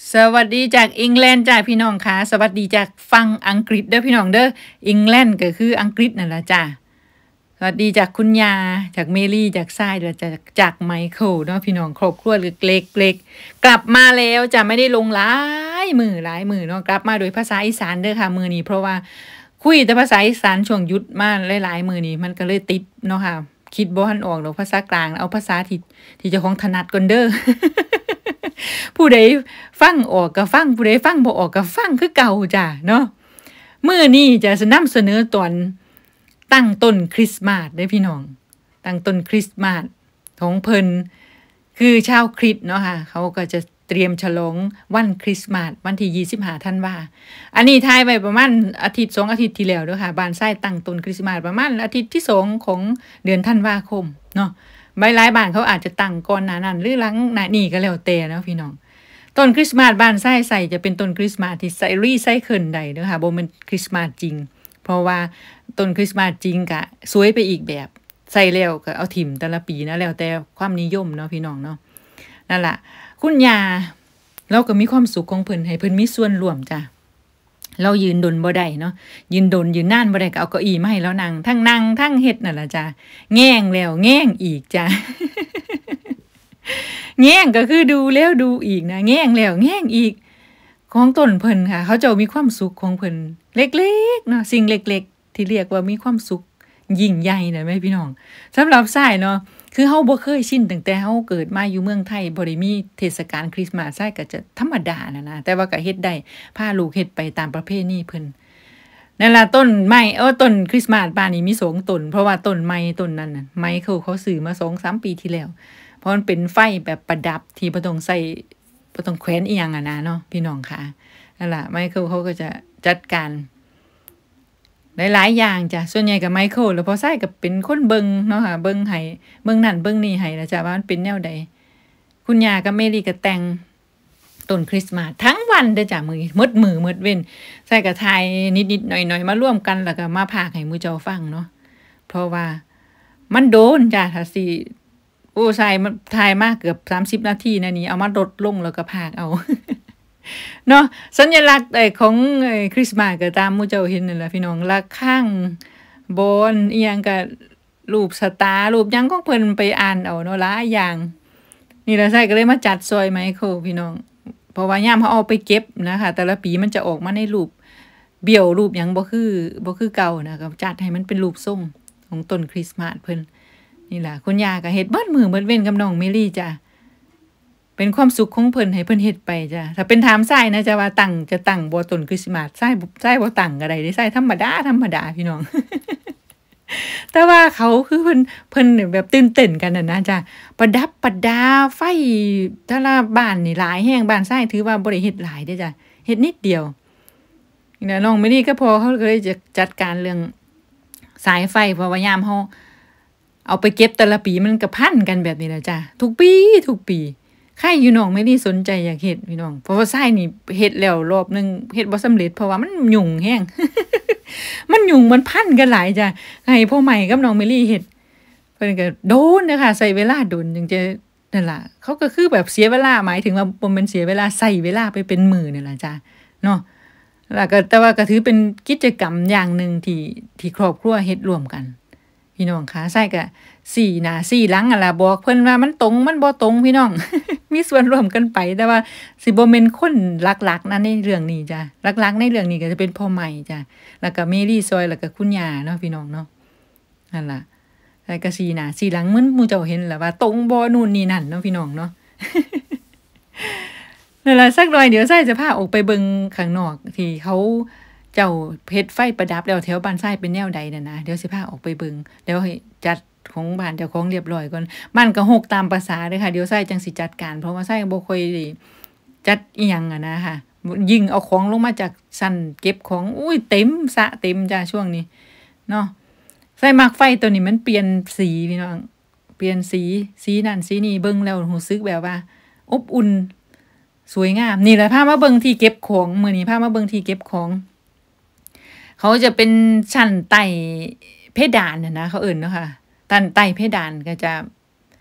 สวัสดีจากอังกฤษจ้าพี่น้องค่ะสวัสดีจากฟังอังกฤษเด้อพี่น้องเด้ออังกฤษก็คืออังกฤษนั่นแหละจ้าสวัสดีจากคุณยาจากเมลี่จากทรายจากไมเคิลเนาะพี่น้องครอบครัวเล็กๆกลับมาแล้วจะไม่ได้ลงหลายมือเนาะกลับมาโดยภาษาอีสานเด้อค่ะมือนี้เพราะว่าคุยแต่ภาษาอีสานช่วงหยุดมาหลายมือนี้มันก็เลยติดเนาะค่ะคิดบ่ทันออกดอกภาษากลางเอาภาษาที่เจ้าของถนัดก่อนเด้อ ผู้ใดฟังออกก็ฟังผู้ใดฟังบ่ออกก็ฟังคือเก่าจ้ะเนาะมื้อนี้จะนำเสนอตอนตั้งต้นคริสต์มาสเด้อพี่น้องตั้งต้นคริสต์มาสของเพิ่นคือชาวคริสต์เนาะค่ะเขาก็จะเตรียมฉลองวันคริสต์มาสวันที่25ธันวาอันนี้ทายไว้ประมาณอาทิตย์2อาทิตย์ที่แล้วเด้อค่ะบ้านทรายตั้งต้นคริสต์มาสประมาณอาทิตย์ที่2ของเดือนธันวาคมเนาะหลายบ้านเขาอาจจะตั้งก่อนหน้านั้นหรือหลังหน้านี้ก็แล้วแต่เนาะพี่น้องต้นคริสต์มาสบ้านใส่จะเป็นต้นคริสต์มาสที่ใส่รีไซเคิลได้เด้อค่ะบ่แม่นคริสต์มาสจริงเพราะว่าต้นคริสต์มาสจริงก็สวยไปอีกแบบใส่แล้วก็เอาถิ่มแต่ละปีนะแล้วแต่ความนิยมเนาะพี่น้องเนาะนั่นล่ะคุณยาเราก็มีความสุขของเพิ่นให้เพิ่นมีส่วนร่วมจ้ะเรายืนดนบ่ได้เนาะยืนนานบ่ได้ก็เอาเก้าอี้มาให้แล้วนั่งทั้งเฮ็ดนั่นล่ะจ้ะแง่งแล้วแง่งอีกจ้ะ แง่งก็คือดูแล้วดูอีกนะแง่งแล้วแง่งอีกของต้นเพิ่นค่ะเขาจะมีความสุขของเพิ่นเล็กๆเนาะสิ่งเล็กๆที่เรียกว่ามีความสุขยิ่งใหญ่นะแม่พี่น้องสำหรับทรายเนาะคือเฮาบ่เคยชินตั้งแต่เฮาเกิดมาอยู่เมืองไทยบ่ได้มีเทศกาลคริสต์มาสทรายก็จะธรรมดานะแต่ว่าก็เฮ็ดได้พาลูกเฮ็ดไปตามประเพณีเพิ่นนั่นล่ะต้นไม้ต้นคริสต์มาสบ้านนี้มี2ต้นเพราะว่าต้นไม้ต้นนั้นน่ะไม้เขาซื้อมา 2-3 ปีที่แล้วเพราะมันเป็นไฟแบบประดับที่บ่ต้องใส่บ่ต้องแขวนอีหยังอะนะเนาะพี่น้องค่ะนั่นล่ะไมเคิลเขาก็จะจัดการหลายๆอย่างจ้ะส่วนใหญ่ก็ไมเคิลแล้วพอใส่ก็เป็นคนเบิ่งเนาะค่ะเบิ่งให้เบิ่งนั่นเบิ่งนี่ให้ล่ะจ้ะว่ามันเป็นแนวใดคุณย่ากับเมลี่ก็แต่งต้นคริสต์มาสทั้งวันเด้อจ้ะมือมืดเว้นใส่ก็ถ่ายนิดๆหน่อยๆมาร่วมกันแล้วก็มาพากย์ให้หมู่เจ้าฟังเนาะเพราะว่ามันโดนจ้ะถ้าสิโอ้ใช่มันถ่ายมากเกือบ30นาทีนะนี่เอามาลดลงแล้วก็พากเอา เนาะสัญลักษณ์ของคริสต์มาสก็ตามหมู่เจ้าเห็นนั่นแหละพี่น้องระฆังบอนอีหยังก็รูปสตาร์รูปหยังของเพิ่นไปอ่านเอาเนาะหลายอย่างนี่ล่ะใช่ก็เลยมาจัดซอยไมเคิลพี่น้องเพราะว่ายามเฮาเอาไปเก็บนะคะแต่ละปีมันจะออกมาในรูปเบี้ยวรูปหยังบ่คือเก่านะก็จัดให้มันเป็นรูปทรงของต้นคริสต์มาสเพิ่นนี่ล่ะคุณย่าก็เฮ็ดเบิดมื้อเบิดเว้นกับน้องเมลี่จ้ะเป็นความสุขของเพิ่นให้เพิ่นเฮ็ดไปจ้ะถ้าเป็นถามทรายนะจะว่าจะตั้งบ่ต้นคริสต์มาสทรายบ่ตั้งก็ได้เด้ทรายธรรมดาพี่น้อง แต่ว่าเขาคือเพิ่นแบบตื่นเต้นกันน่ะนะจ้ะประดับประดาไฟแต่ละบ้านนี่หลายแฮงบ้านทรายถือว่าบ่ได้เฮ็ดหลายเด้อจ้ะเฮ็ดนิดเดียวนี่นะน้องเมลี่ก็พอเขาก็เลยจะจัดการเรื่องสายไฟเพราะว่ายามเฮาเอาไปเก็บแต่ละปีมันก็พันกันแบบนี้แหละจ้ะทุกปีใครอยู่น้องไม่ได้สนใจอยากเฮ็ดพี่น้องเพราะว่าทรายนี่เฮ็ดแล้วรอบนึงเฮ็ดบ่สำเร็จเพราะว่ามันยุ่งแฮง มันยุ่งมันพันกันหลายจ้ะให้พ่อใหม่กับน้องเมลี่เฮ็ดเพิ่นก็โดนเด้อค่ะใช้เวลาโดนจึงจะนั่นล่ะเขาก็คือแบบเสียเวลาหมายถึงว่าบ่แม่นเสียเวลาใช้เวลาไปเป็นมื้อนี่ล่ะจ้ะเนาะแล้วก็แต่ว่าก็ถือเป็นกิจกรรมอย่างหนึ่งที่ครอบครัวเฮ็ดร่วมกันพี่น้องคะใส่ก็สี่หน้าสี่หลังอะล่ะบอกเพิ่นว่ามันตรงมันบ่ตรงพี่น้อง มีส่วนร่วมกันไปแต่ว่าสิบ่แม่นคนหลักๆนะในเรื่องนี้จ้ะหลักๆในเรื่องนี้ก็จะเป็นพ่อใหม่จ้ะแล้วก็เมลี่ซอยแล้วก็คุณย่าเนาะพี่น้องเนาะนั่นล่ะแล้วก็สี่หน้าสี่หลังเหมือนหมู่เจ้าเห็นแหละว่าตรงบ่นู่นนี่นั่นเนาะพี่น้องเนาะ นั่นล่ะสักหน่อยเดี๋ยวทรายจะพาออกไปเบิ่งข้างนอกที่เขาเจ้าเฮ็ดไฟประดับแล้วแถวบ้านทรายเป็นแนวใดน่ะนะเดี๋ยวสิพาออกไปเบิ่งเดี๋ยวให้จัดของบ้านเจ้าของเรียบร้อยก่อนบ้านก็รกตามประสาเด้อค่ะเดี๋ยวทรายจังสิจัดการเพราะว่าทรายบ่ค่อยได้จัดอีหยังอะนะค่ะยิ่งเอาของลงมาจากชั้นเก็บของอุ้ยเต็มสระเต็มจ้ะช่วงนี้เนาะทรายมักไฟตัวนี้มันเปลี่ยนสีพี่น้องเปลี่ยนสีนั่นสีนี่เบิ่งแล้วรู้สึกแบบว่าอบอุ่นสวยงามนี่แหละพามาเบิ่งที่เก็บของมื้อนี้พามาเบิ่งที่เก็บของเขาจะเป็นชั้นไต่เพดานน่ะนะเขาเอิ้นเนาะค่ะไต่เพดานก็จะ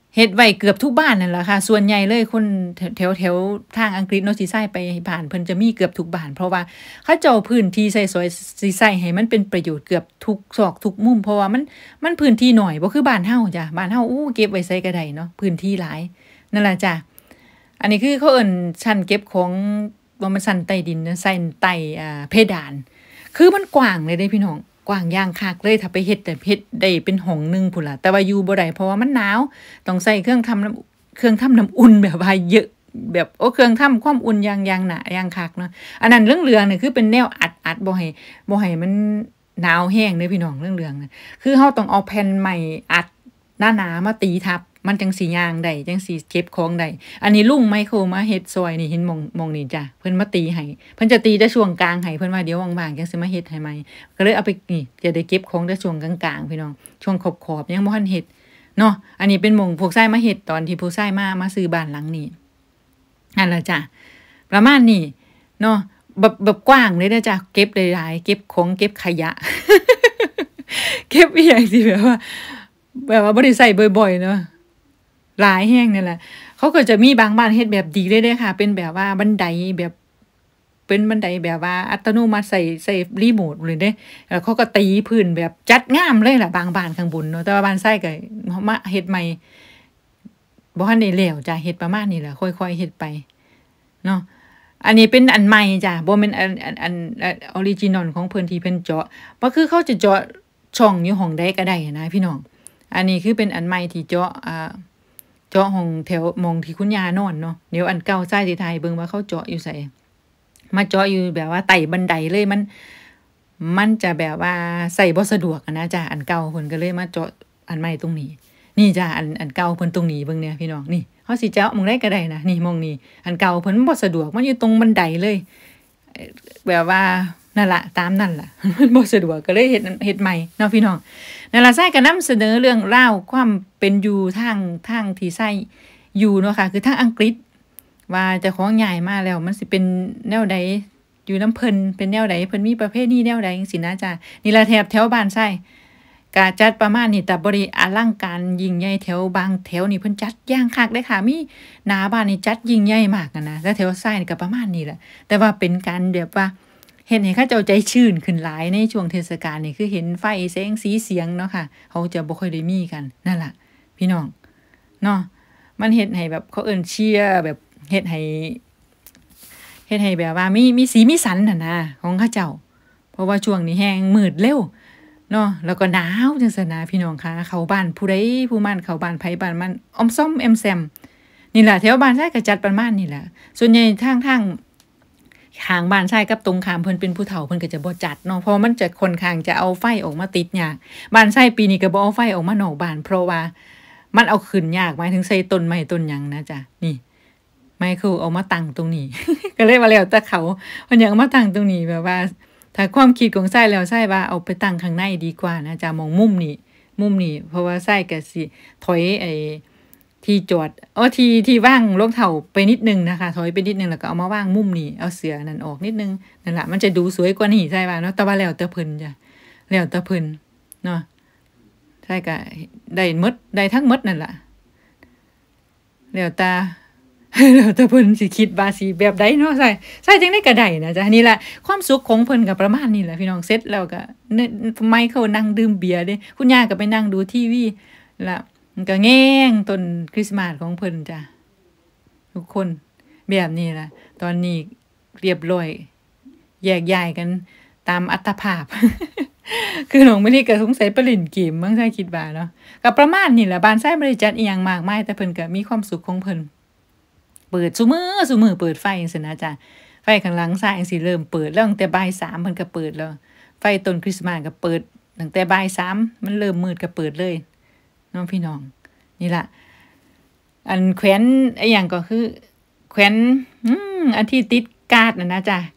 เฮ็ดไว้เกือบทุกบ้านนั่นแหละค่ะส่วนใหญ่เลยคนแถวทางอังกฤษเนาะสิใช้ไปบ้านเพิ่นจะมีเกือบทุกบ้านเพราะว่าเขาเจ้าพื้นที่ใช้สอยสิใช้ให้มันเป็นประโยชน์เกือบทุกซอกทุกมุมเพราะว่ามันพื้นที่น้อยบ่คือบ้านเฮาจ้ะบ้านเฮาเก็บไว้ไสก็ได้เนาะพื้นที่หลายนั่นล่ะจ้ะอันนี้คือเขาเอิ้นชั้นเก็บของว่ามันชั้นใต้ดินนะชั้นใต้เพดานคือมันกว้างเลยเด้พี่น้องกว้างอย่างคักเลยถ้าไปเฮ็ดแต่เฮ็ดได้เป็นห้องนึงพุ่นล่ะแต่ว่าอยู่บ่ได้เพราะว่ามันหนาวต้องใช้เครื่องทำน้ำอุ่นแบบว่าเยอะแบบเครื่องทำความอุ่นอย่างหนาอย่างคักเนาะอันนั้นเรื่องๆนี่คือเป็นแนวอัดบ่ให้มันหนาวแห้งเด้อพี่น้องเรื่องๆน่ะคือเฮาต้องเอาแผ่นไม้อัดหนาๆมาตีทับมันจังสิย่างได้จังสิเก็บของได้อันนี้ลุงไมเคิลมาเฮ็ดซอยนี่เห็นหม่องนี่จ้ะเพิ่นมาตีให้เพิ่นจะตีแต่ช่วงกลางให้เพิ่นว่าเดี๋ยวว่างๆจังสิมาเฮ็ดให้ใหม่ก็เลยเอาไปนี่จะได้เก็บของแต่ช่วงกลางๆพี่น้องช่วงขอบๆยังบ่ทันเฮ็ดเนาะอันนี้เป็นหม่องพวกชายมาเฮ็ดตอนที่ผู้ชายมาซื้อบ้านหลังนี้นั่นล่ะจ้ะประมาณนี้เนาะแบบกว้างเลยเด้อจ้ะเก็บได้หลายเก็บของเก็บขยะ เก็บอีหยังสิแบบว่าบ่ได้ใช้บ่อยๆเนาะหลายแฮงนี่แหละเขาก็จะมีบางบ้านเฮ็ดแบบดีเลยเด้ค่ะเป็นแบบว่าบันไดแบบเป็นบันไดแบบว่าอัตโนมัติใส่รีโมตเลยเด้แล้วเขาก็ตีพื้นแบบจัดงามเลยล่ะบางบ้านข้างบนเนาะแต่ว่าบ้านไส้ก็มาเฮ็ดใหม่บ่ทันได้แล้วจ้ะเฮ็ดประมาณนี้แหละค่อยๆเฮ็ดไปเนาะอันนี้เป็นอันใหม่จ้ะบ่แม่นอันออริจินัลของเพิ่นที่เพิ่นเจาะบ่คือเขาจะเจาะช่องอยู่ห้องใดก็ได้นะพี่น้องอันนี้คือเป็นอันใหม่ที่เจาะห้องแถวมองที่คุณยานอนเนาะเดี๋ยวอันเก่าใส่สิถ่ายเบิ่งว่าเขาเจาะอยู่ไสมาเจาะอยู่แบบว่าไต่บันไดเลยมันจะแบบว่าใส่บ่สะดวกนะจ้ะอันเก่าเพิ่นก็เลยมาเจาะอันใหม่ตรงนี้นี่จ้ะอันเก่าเพิ่นตรงนี้เบิ่งเนี่ยพี่น้องนี่เฮาสิเจาะหม้องใดก็ได้นะนี่หม้องนี้อันเก่าเพิ่นบ่สะดวกมันอยู่ตรงบันไดเลยแบบว่านั่นล่ะตามนั่นล่ะ มันบ่สะดวกก็เลยเฮ็ดใหม่เนาะพี่น้องนั่นล่ะไส้ก็นำเสนอเรื่องราวความเป็นอยู่ทางที่ไส้อยู่เนาะค่ะคือทางอังกฤษว่าเจ้าของย้ายมาแล้วมันสิเป็นแนวใดอยู่นำเพิ่นเป็นแนวใดเพิ่นมีประเพณีแนวใดจังซี่นะจ้ะนี่ล่ะแถวบ้านไส้ก็จัดประมาณนี้แต่บ่ได้อลังการยิ่งใหญ่แถวบางแถวนี่เพิ่นจัดอย่างคักเด้ค่ะมีหน้าบ้านนี่จัดยิ่งใหญ่มากนะแล้วแถวไส้นี่ก็ประมาณนี้แหละแต่ว่าเป็นการแบบว่าเห็นให้เขาเจ้าใจชื่นขึ้นหลายในช่วงเทศกาลนี่คือเห็นไฟแสงสีเสียงเนาะค่ะเขาจะบ่ค่อยได้มีกันนั่นล่ะพี่น้องเนาะมันเฮ็ดให้แบบเขาเอิ้นเชียร์แบบเฮ็ดให้แบบว่ามีสีมีสันน่ะนะของเขาเจ้าเพราะว่าช่วงนี้แฮงมืดเร็วเนาะแล้วก็หนาวจังซั่นนะพี่น้องค่ะเข้าบ้านผู้ใดผู้มันเข้าบ้านไผบ้านมันอ้อมซ้อมแอมแซมนี่ล่ะแถวบ้านไสก็จัดประมาณนี้แหละส่วนใหญ่ทางข้างบ้านชายกับตรงข้ามเพิ่นเป็นผู้เฒ่าเพิ่นก็จะบ่จัดเนาะเพราะมันจะค่อนข้างจะเอาไฟออกมาติดยากบ้านชายปีนี้ก็บ่เอาไฟออกมานอกบ้านเพราะว่ามันเอาขึ้นยากหมายถึงใส่ต้นไม้ต้นหยังนะจ๊ะนี่ไมเคิลเอามาตั้งตรงนี้ ก็เลยว่าแล้วแต่เขาเพิ่นอยากเอามาตั้งตรงนี้แบบว่าถ้าความคิดของชายแล้วชายว่าเอาไปตั้งข้างในดีกว่านะจ๊ะมองมุมนี้เพราะว่าชายก็สิถอยที่จอดที่ว่างรองเท้าไปนิดนึงนะคะถอยไปนิดนึงแล้วก็เอามาว่างมุมนี้เอาเสือนั่นออกนิดนึงนั่นล่ะมันจะดูสวยกว่านี้ใช่ป่ะเนาะแต่ว่าแล้วแต่เพิ่นจ้ะแล้วแต่เพิ่นเนาะใช่ก็ได้ทั้งหมดนั่นล่ะแล้วแต่ แล้วแต่เพิ่นสิคิดว่าสิแบบใดเนาะใช่จังได๋ก็ได้นะจ๊ะนี่ล่ะความสุขของเพิ่นก็ประมาณนี้แหละพี่น้องเสร็จแล้วก็ไมเคิลนั่งดื่มเบียร์เด้คุณย่าก็ไปนั่งดูทีวีล่ะมันก็แง่งต้นคริสต์มาสของเพิ่นจ้ะทุกคนแบบนี้ล่ะตอนนี้เรียบร้อยแยกย้ายกันตามอัตภาพ คือน้องมะลิก็สงสัยไปเล่นเกมมั้งใช่คิดว่าเนาะก็ประมาณนี้แหละบ้านไสบ่ได้จัดอีหยังมากมายแต่เพิ่นก็มีความสุขของเพิ่นเปิดซุมื้อเปิดไฟจังซี่นะจ้ะไฟข้างหลังซ้ายจังซี่เริ่มเปิดแล้วตั้งแต่บ่าย3เพิ่นก็เปิดแล้วไฟต้นคริสต์มาสก็เปิดตั้งแต่บ่าย3มันเริ่มมืดก็เปิดเลยน้องพี่น้องนี่ล่ะอันแขวนไอ้หยังก็คือแขวนอันที่ติดการ์ดน่ะนะจ้ะ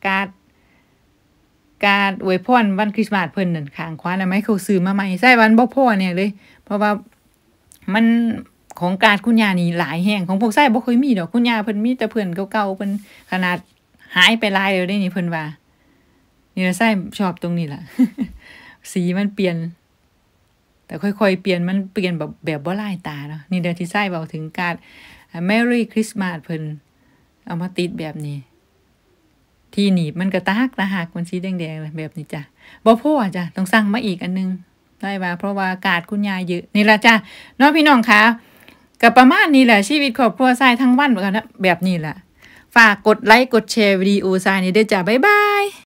การ์ดอวยพรวันคริสต์มาสเพิ่นนั่นข้างขวาน่ะไหมเขาซื้อมาใหม่ใส่วันบ่พอเนี่ยเลยเพราะว่ามันของการ์ดคุณย่านี่หลายแฮงของพวกไส้บ่ค่อยมีดอกคุณย่าเพิ่นมีแต่เพิ่นเก่าๆเพิ่นขนาดหายไปหลายแล้วเด้นี่เพิ่นว่านี่ล่ะไส้ชอบตรงนี้ล่ะ สีมันเปลี่ยนแต่ค่อยๆเปลี่ยนมันเปลี่ยนแบบบ่ลายตาเนาะนี่เดี๋ยวที่ไส้เบาถึงการ Merry Christmas เพิ่นเอามาติดแบบนี้ที่หนีบมันก็ตะหักมันสีแดงๆแบบนี้จ้ะบ่พอจ้ะต้องสั่งมาอีกอันนึงได้ว่าเพราะว่ากาดคุณยายเยอะนี่ล่ะจ้ะเนาะพี่น้องคะก็ประมาณนี้แหละชีวิตครอบครัวทรายทั้งวันเหมือนกันนะแบบนี้แหละฝากกดไลค์กดแชร์วิดีโอทรายนี้ด้วยจ้ะบ๊ายบาย